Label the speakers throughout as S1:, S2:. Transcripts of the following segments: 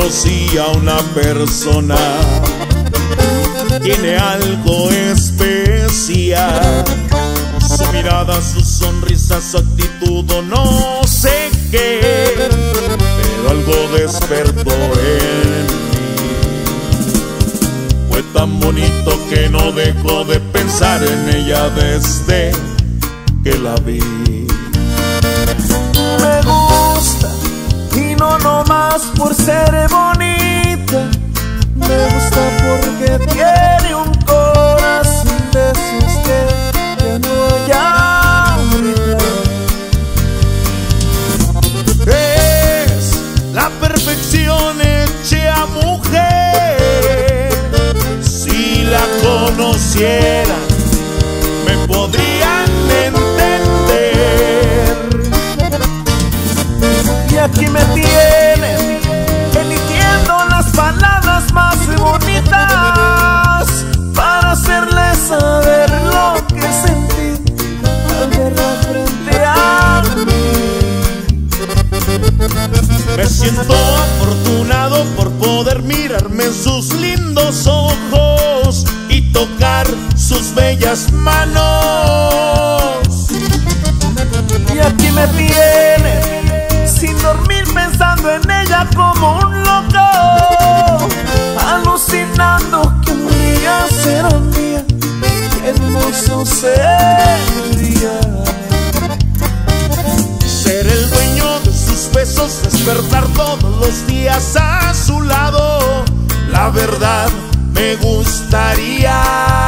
S1: conocí a una persona, tiene algo especial. Su mirada, su sonrisa, su actitud o no sé qué, pero algo despertó en mí. Fue tan bonito que no dejo de pensar en ella desde que la vi.
S2: Me gusta y no nomás por ser bonita, me gusta porque tiene un corazón de esos que ya no hay ahorita.
S1: Es la perfección hecha mujer. Si la conociera me podrían entender.
S2: Y aquí me tienen eligiendo las palabras más bonitas para hacerle saber lo que sentí al verla frente a mí.
S1: Me siento afortunado por poder mirarme en sus lindos ojos y tocar sus bellas manos.
S2: Y aquí me tienen sin dormir pensando en ella como un loco, alucinando que un día será mía. Qué hermoso sería
S1: ser el dueño de sus besos, despertar todos los días a su lado. La verdad me gustaría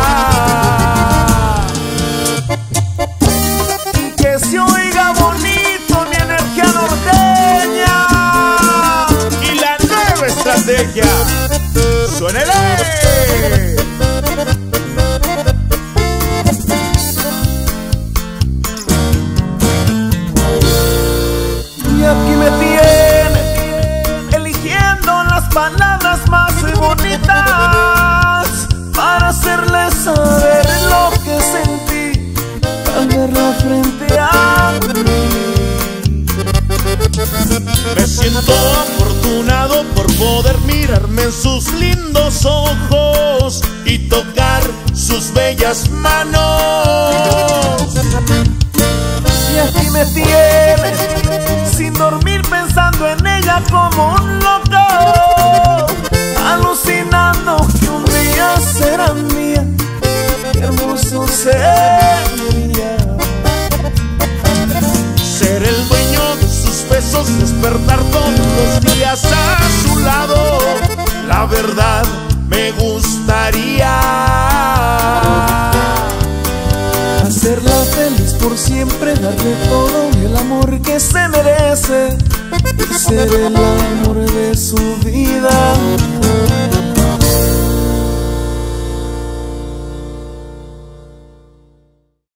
S2: que se oiga bonito mi energía norteña
S1: y la nueva estrategia. ¡Suénele!
S2: Y aquí me tiene eligiendo las palabras más bonitas para hacerle saber lo que sentí al verla frente a mí.
S1: Me siento afortunado por poder mirarme en sus lindos ojos y tocar sus bellas manos.
S2: Y aquí me tienes sin dormir pensando en ella como un loco, alucinando que un día será mía. Qué hermoso sería
S1: ser el dueño de sus besos, despertar todos los días a su lado. La verdad me gustaría
S2: hacerla feliz por siempre, darle todo el amor que se merece y ser el amor de su vida.